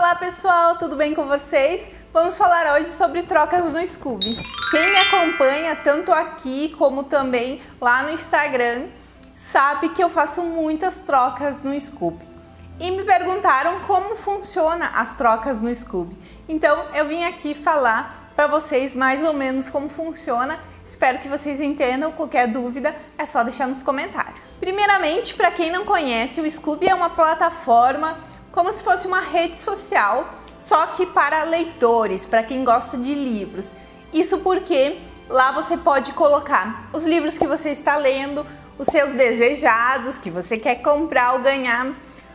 Olá pessoal, tudo bem com vocês? Vamos falar hoje sobre trocas no Scooby. Quem me acompanha tanto aqui como também lá no Instagram sabe que eu faço muitas trocas no Scooby. E me perguntaram como funciona as trocas no Scooby. Então eu vim aqui falar para vocês mais ou menos como funciona. Espero que vocês entendam. Qualquer dúvida é só deixar nos comentários. Primeiramente, para quem não conhece, o Scooby é uma plataforma como se fosse uma rede social, só que para leitores, para quem gosta de livros. Isso porque lá você pode colocar os livros que você está lendo, os seus desejados, que você quer comprar ou ganhar,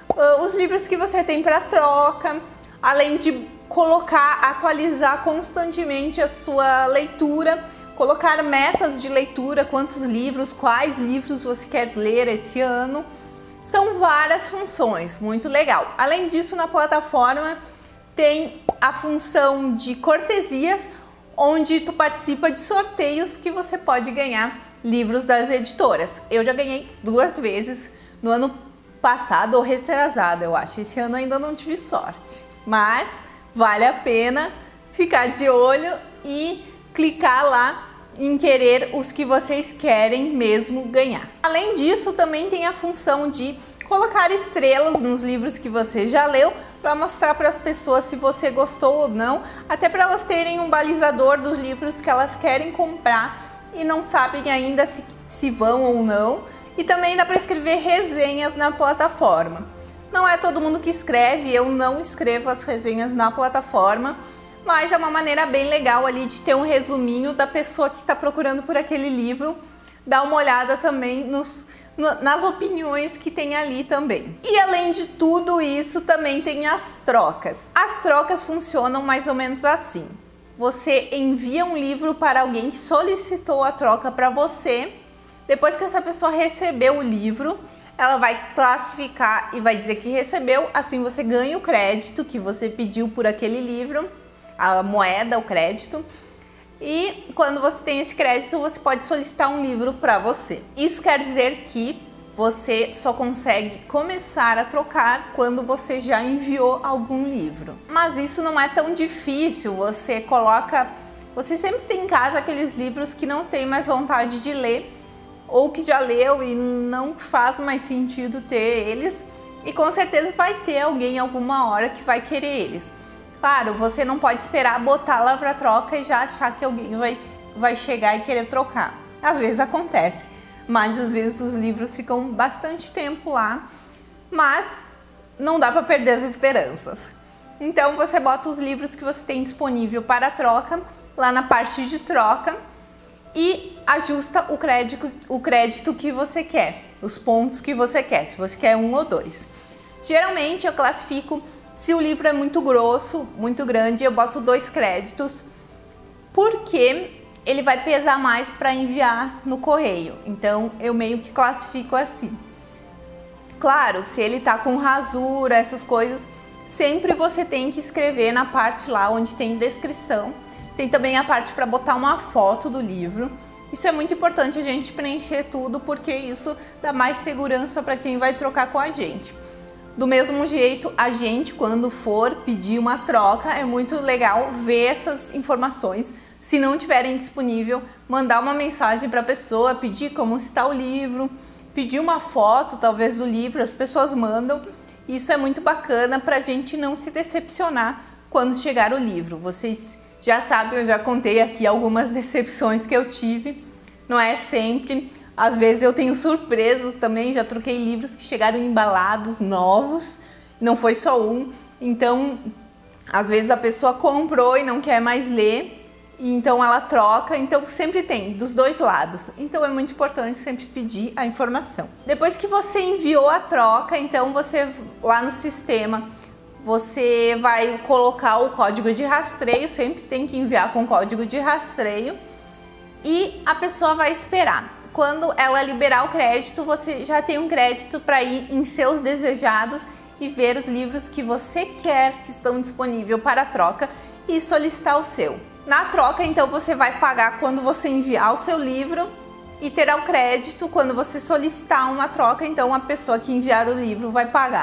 os livros que você tem para troca, além de colocar, atualizar constantemente a sua leitura, colocar metas de leitura, quantos livros, quais livros você quer ler esse ano. São várias funções, muito legal. Além disso, na plataforma tem a função de cortesias, onde tu participa de sorteios que você pode ganhar livros das editoras. Eu já ganhei 2 vezes, no ano passado ou retrasado, eu acho. Esse ano ainda não tive sorte, mas vale a pena ficar de olho e clicar lá em querer os que vocês querem mesmo ganhar. Além disso, também tem a função de colocar estrelas nos livros que você já leu para mostrar para as pessoas se você gostou ou não, até para elas terem um balizador dos livros que elas querem comprar e não sabem ainda se vão ou não. E também dá para escrever resenhas na plataforma. Não é todo mundo que escreve, eu não escrevo as resenhas na plataforma, mas é uma maneira bem legal ali de ter um resuminho da pessoa que está procurando por aquele livro, dar uma olhada também nas opiniões que tem ali também. E além de tudo isso, também tem as trocas. As trocas funcionam mais ou menos assim. Você envia um livro para alguém que solicitou a troca para você. Depois que essa pessoa recebeu o livro, ela vai classificar e vai dizer que recebeu, assim você ganha o crédito que você pediu por aquele livro, a moeda, o crédito, e quando você tem esse crédito você pode solicitar um livro para você. Isso quer dizer que você só consegue começar a trocar quando você já enviou algum livro. Mas isso não é tão difícil, você sempre tem em casa aqueles livros que não tem mais vontade de ler, ou que já leu e não faz mais sentido ter eles, e com certeza vai ter alguém alguma hora que vai querer eles. Claro, você não pode esperar botar lá para troca e já achar que alguém vai chegar e querer trocar. Às vezes acontece, mas às vezes os livros ficam bastante tempo lá, mas não dá para perder as esperanças. Então você bota os livros que você tem disponível para troca lá na parte de troca e ajusta o crédito que você quer, os pontos que você quer, se você quer 1 ou 2. Geralmente eu classifico. Se o livro é muito grosso, muito grande, eu boto 2 créditos, porque ele vai pesar mais para enviar no correio. Então eu meio que classifico assim. Claro, se ele tá com rasura, essas coisas, sempre você tem que escrever na parte lá onde tem descrição. Tem também a parte para botar uma foto do livro. Isso é muito importante a gente preencher tudo, porque isso dá mais segurança para quem vai trocar com a gente. Do mesmo jeito, a gente, quando for pedir uma troca, é muito legal ver essas informações. Se não tiverem disponível, mandar uma mensagem para a pessoa, pedir como está o livro, pedir uma foto talvez do livro, as pessoas mandam. Isso é muito bacana para a gente não se decepcionar quando chegar o livro. Vocês já sabem, eu já contei aqui algumas decepções que eu tive, não é sempre. Às vezes eu tenho surpresas também, já troquei livros que chegaram embalados, novos, não foi só um. Então, às vezes a pessoa comprou e não quer mais ler, e então ela troca, então sempre tem, dos 2 lados. Então é muito importante sempre pedir a informação. Depois que você enviou a troca, então você, lá no sistema, você vai colocar o código de rastreio, sempre tem que enviar com código de rastreio, e a pessoa vai esperar. Quando ela liberar o crédito, você já tem um crédito para ir em seus desejados e ver os livros que você quer que estão disponíveis para troca e solicitar o seu. Na troca, então, você vai pagar quando você enviar o seu livro e terá o crédito quando você solicitar uma troca, então a pessoa que enviar o livro vai pagar.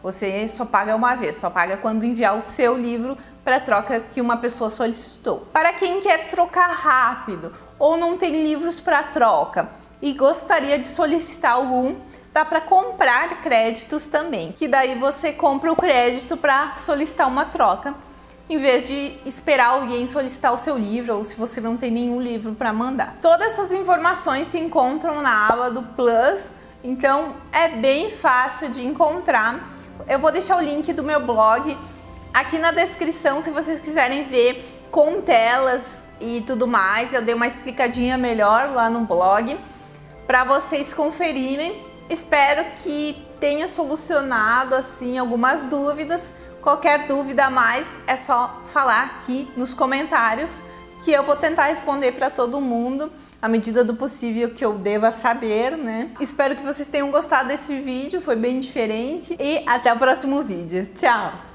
Você só paga uma vez, só paga quando enviar o seu livro para troca que uma pessoa solicitou. Para quem quer trocar rápido ou não tem livros para troca e gostaria de solicitar algum, dá para comprar créditos também, que daí você compra o crédito para solicitar uma troca, em vez de esperar alguém solicitar o seu livro ou se você não tem nenhum livro para mandar. Todas essas informações se encontram na aba do Plus, então é bem fácil de encontrar. Eu vou deixar o link do meu blog aqui na descrição se vocês quiserem ver com telas e tudo mais. Eu dei uma explicadinha melhor lá no blog para vocês conferirem. Espero que tenha solucionado assim algumas dúvidas. Qualquer dúvida a mais é só falar aqui nos comentários que eu vou tentar responder para todo mundo à medida do possível que eu deva saber, né? Espero que vocês tenham gostado desse vídeo, foi bem diferente e até o próximo vídeo. Tchau!